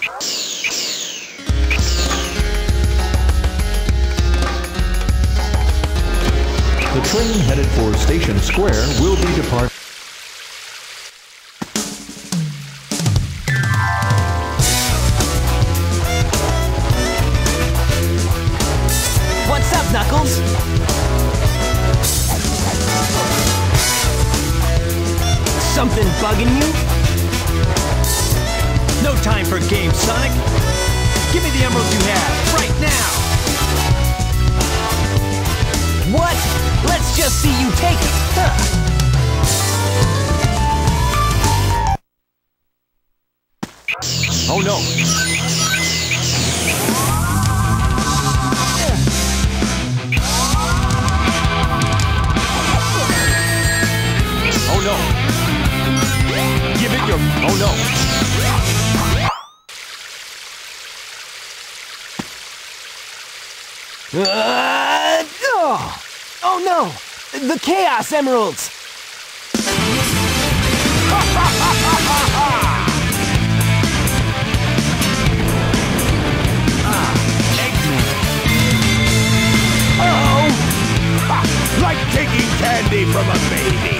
The train headed for Station Square will be departing. What's up, Knuckles? Something bugging you? No time for games, Sonic. Give me the emeralds you have, right now! What? Let's just see you take it, huh? Oh no! Oh no! Give it your... Oh no! Oh no! The Chaos Emeralds! Eggman! Oh! Like taking candy from a baby.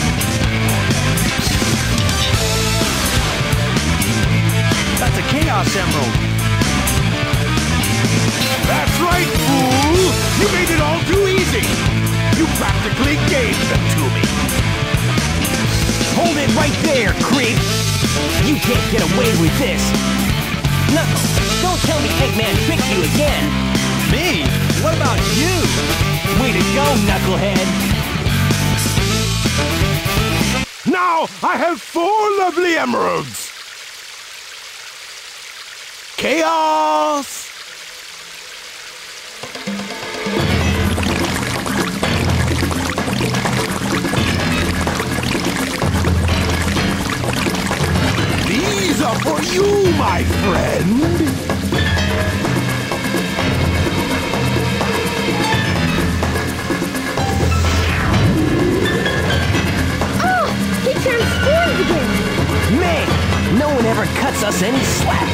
That's a Chaos Emerald! That's right, fool! You made it all too easy! You practically gave them to me! Hold it right there, creep! You can't get away with this! Knuckles, don't tell me Eggman tricked you again! Me? What about you? Way to go, Knucklehead! Now I have 4 lovely emeralds! Chaos! These are for you, my friend! Oh! He transformed again! Man, no one ever cuts us any slack!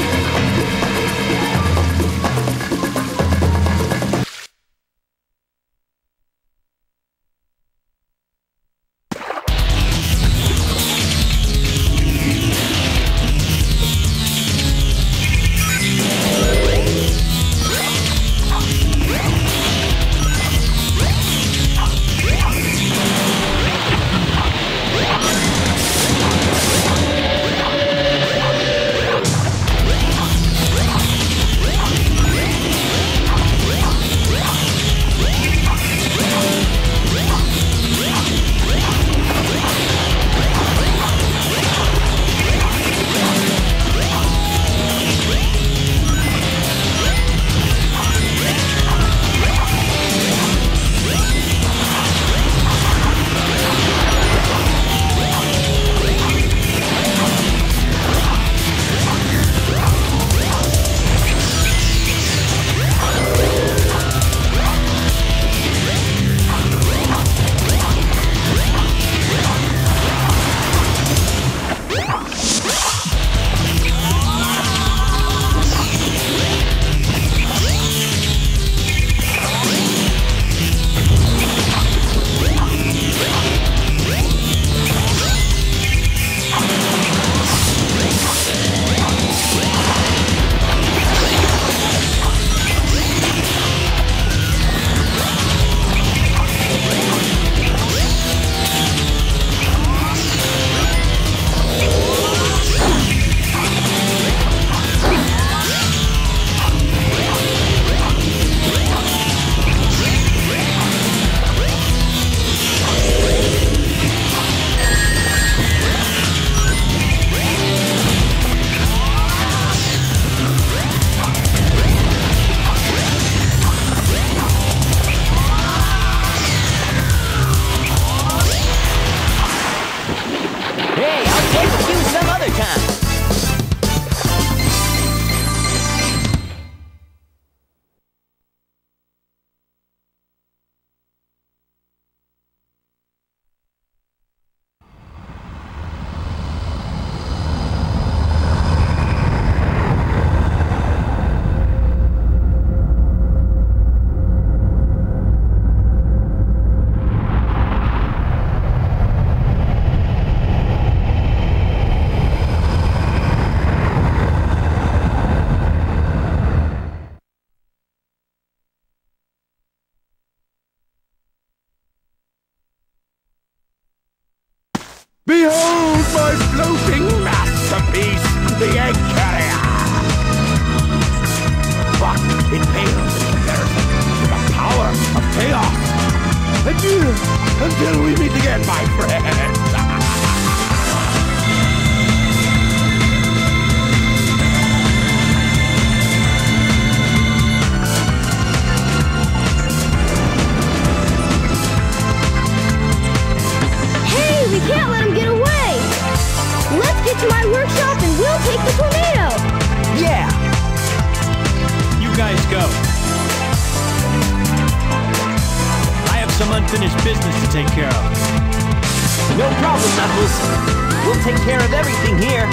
unfinished business to take care of. No problem, Knuckles. We'll take care of everything here.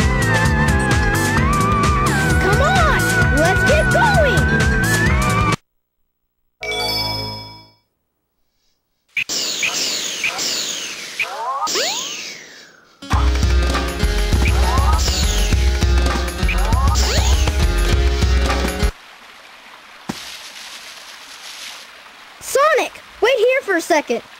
Come on! Let's get going! Sonic! Wait here for a second.